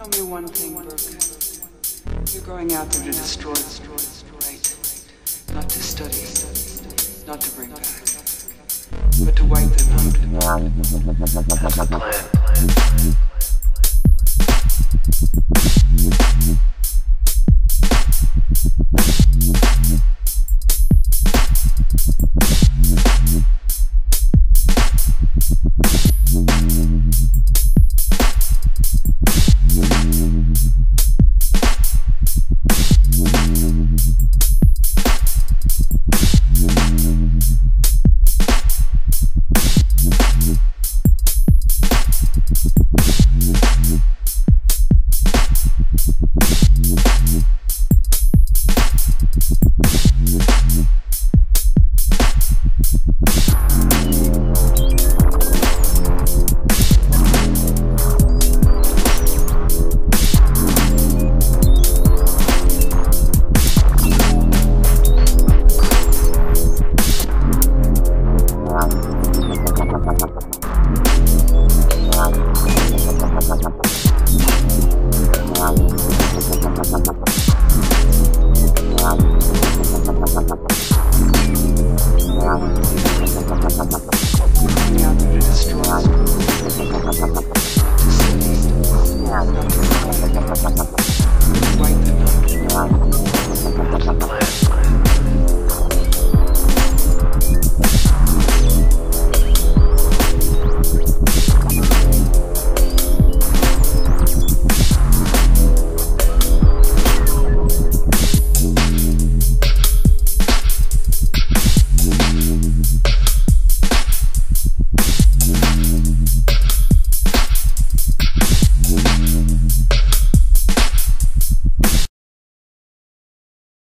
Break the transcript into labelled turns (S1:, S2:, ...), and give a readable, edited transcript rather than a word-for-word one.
S1: Tell me one thing, Burke. You're going out there to destroy, right? Not to study, not to bring back, but to wipe them out. That's the plan.